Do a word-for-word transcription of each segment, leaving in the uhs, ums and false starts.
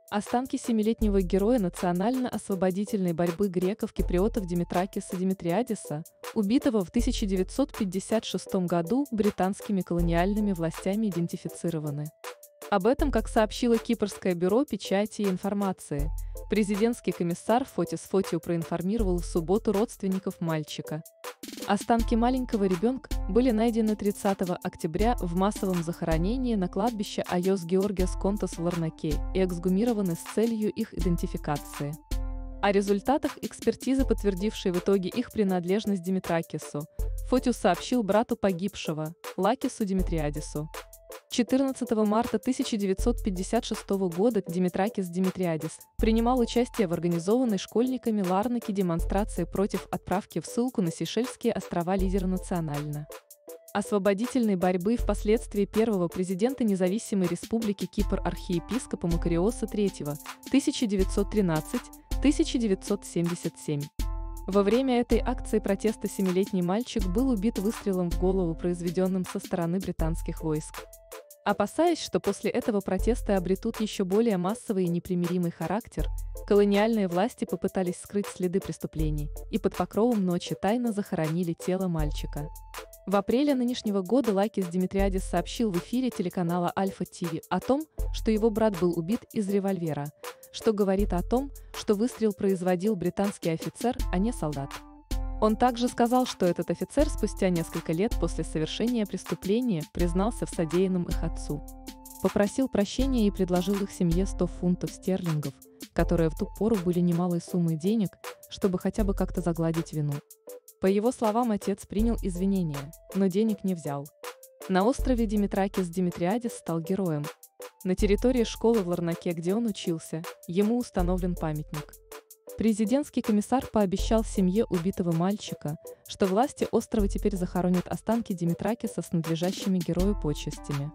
Останки семилетнего героя национально-освободительной борьбы греков-киприотов Димитракиса Димитриадиса, убитого в тысяча девятьсот пятьдесят шестом году британскими колониальными властями, идентифицированы. Об этом, как сообщило Кипрское бюро печати и информации, президентский комиссар Фотис Фотиу проинформировал в субботу родственников мальчика. Останки маленького ребенка были найдены тридцатого октября в массовом захоронении на кладбище Айос Георгиос Контос в Ларнаке и эксгумированы с целью их идентификации. О результатах экспертизы, подтвердившей в итоге их принадлежность Димитракису, Фотиу сообщил брату погибшего, Лакису Димитриадису. четырнадцатого марта тысяча девятьсот пятьдесят шестого года Димитракис Димитриадис принимал участие в организованной школьниками Ларнаке демонстрации против отправки в ссылку на Сейшельские острова лидера национально освободительной борьбы, впоследствии первого президента независимой республики Кипр архиепископа Макариоса третьего, тысяча девятьсот тринадцатый — тысяча девятьсот семьдесят семь. Во время этой акции протеста семилетний мальчик был убит выстрелом в голову, произведенным со стороны британских войск. Опасаясь, что после этого протесты обретут еще более массовый и непримиримый характер, колониальные власти попытались скрыть следы преступлений и под покровом ночи тайно захоронили тело мальчика. В апреле нынешнего года Лакис Димитриадис сообщил в эфире телеканала Альфа Ти Ви о том, что его брат был убит из револьвера, что говорит о том, что выстрел производил британский офицер, а не солдат. Он также сказал, что этот офицер спустя несколько лет после совершения преступления признался в содеянном их отцу. Попросил прощения и предложил их семье сто фунтов стерлингов, которые в ту пору были немалой суммой денег, чтобы хотя бы как-то загладить вину. По его словам, отец принял извинения, но денег не взял. На острове Димитракис Димитриадис стал героем. На территории школы в Ларнаке, где он учился, ему установлен памятник. Президентский комиссар пообещал семье убитого мальчика, что власти острова теперь захоронят останки Димитракиса с надлежащими герою почестями.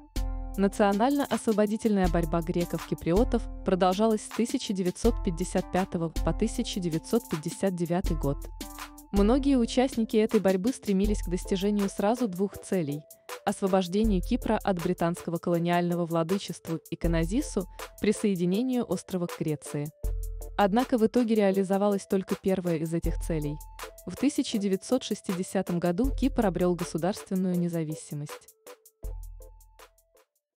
Национально-освободительная борьба греков-киприотов продолжалась с тысяча девятьсот пятьдесят пятого по тысяча девятьсот пятьдесят девятый год. Многие участники этой борьбы стремились к достижению сразу двух целей – освобождению Кипра от британского колониального владычества и к Онозису, присоединению острова к Греции. Однако в итоге реализовалась только первая из этих целей. В тысяча девятьсот шестидесятом году Кипр обрел государственную независимость.